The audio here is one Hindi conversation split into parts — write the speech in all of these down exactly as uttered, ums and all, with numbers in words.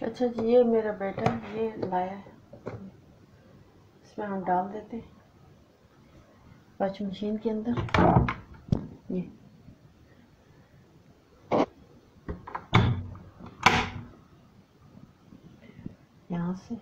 अच्छा जी, ये मेरा बेटा ये लाया है, इसमें हम डाल देते हैं वॉशिंग मशीन के अंदर। ये यहाँ से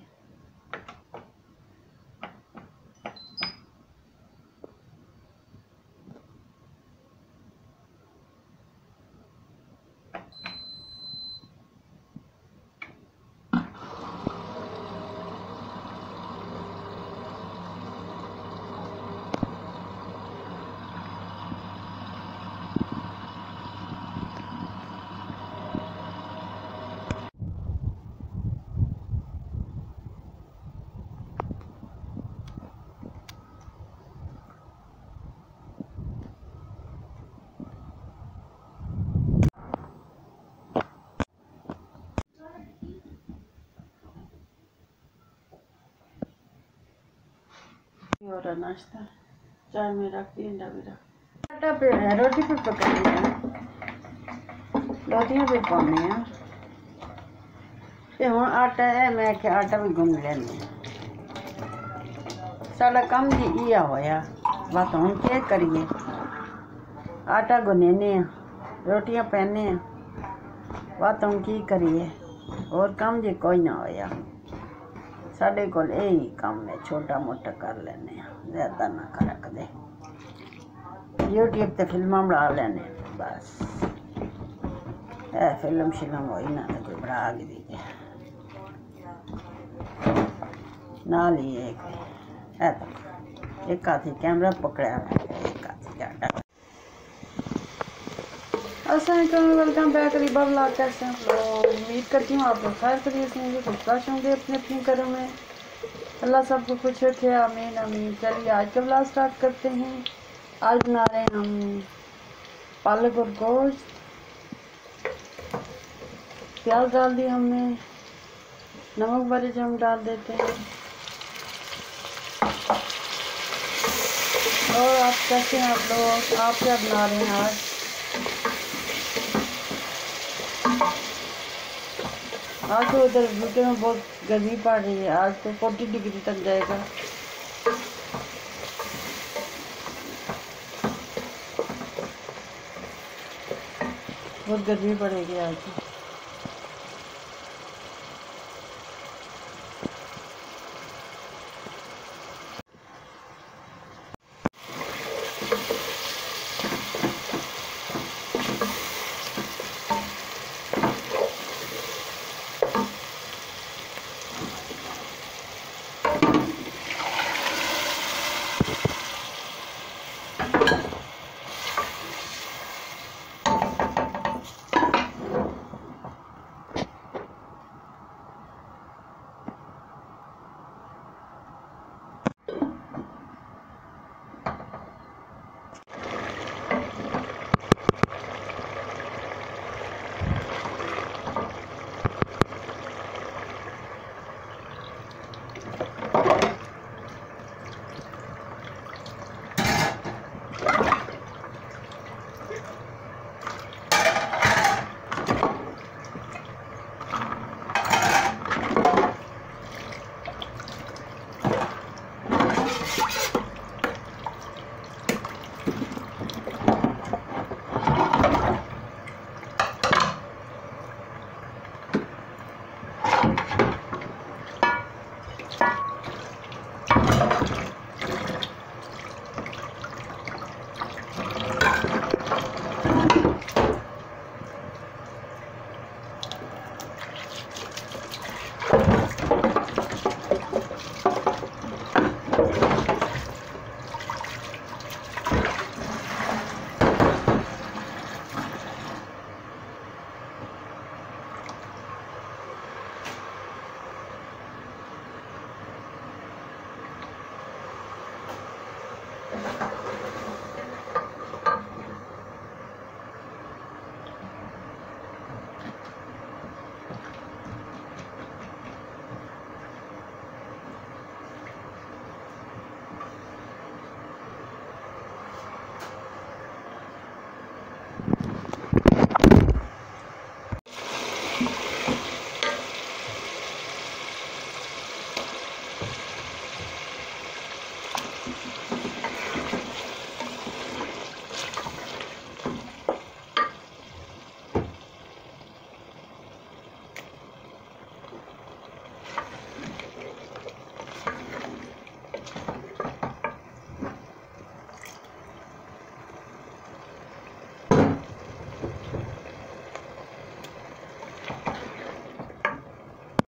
और नाश्ता चाय में रख दी, अंडा भी रख। आटा पे है, रोटी पे पकानी है, रोटियां पे पाने हैं। ते हुण आटा है, मैं क्या आटा भी गुंद लैनी। साडा कम जी इया होया, बस हुण के करिए, आटा गुन्नने आ, रोटियां पैने आ, बस हुण की करिए, और कम जी कोई ना होया। साढ़े को यही काम है, छोटा मोटा कर लेने, ज़्यादा ना कर कदे। यूट्यूब ते फिल्म बना लेने, बस ए फिल्म शिल्म होई ना तो कोई बना के दीजिए ना लिए एक है तो एक हाथी कैमरा पकड़ा है, एक हाथी डाटा। अस्सलाम, वेलकम बैक अरेबा व्लॉग। कैसे हैं आप लोग? उम्मीद करती हूँ आप लोग खैर करिए होंगे, खुश खुश होंगे अपने अपने घरों में। अल्लाह सबको खुश रखे, आमीन आमीन। चलिए आज का व्लॉग स्टार्ट करते हैं। आज बना रहे हैं हम पालक और गोश्त। प्याज डाल दिया हमने, नमक मर्च हम डाल देते हैं। और आप कैसे हैं आप लोग? आप क्या बना रहे हैं आज? आज तो उधर यूके में बहुत गर्मी पड़ रही है, आज तो फोर्टी डिग्री तक जाएगा। बहुत गर्मी पड़ेगी आज।